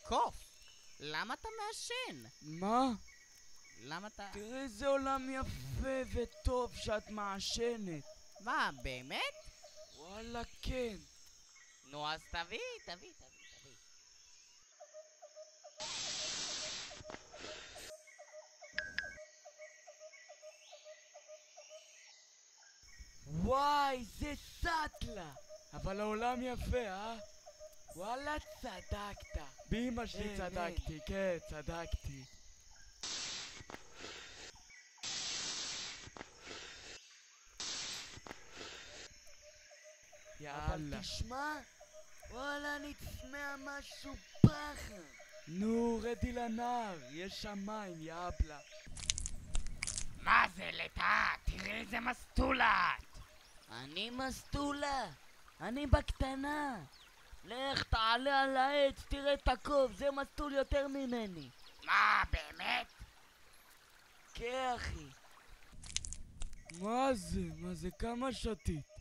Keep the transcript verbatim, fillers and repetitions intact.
קוף, למה אתה מעשן? מה? למה אתה... תראי איזה עולם יפה וטוב שאת מעשנת. מה, באמת? וואלה כן. נו אז תביא, תביא, תביא, תביא. וואי, זה סאטלה! אבל העולם יפה, אה? וואלה, צדקת. באמא שלי כן, צדקתי, כן, צדקתי. יאללה. אבל תשמע, וואלה, אני צמא משהו פחד. נו, רדי לנהר, יש שם מים, יאבלה. מה זה לטה? תראה איזה מסטולת! אני מסטולה, אני בקטנה. לך תעלה על העץ, תראה את הקוף, זה מסטול יותר ממני. מה, באמת? כן אחי. מה זה? מה זה? כמה שתית?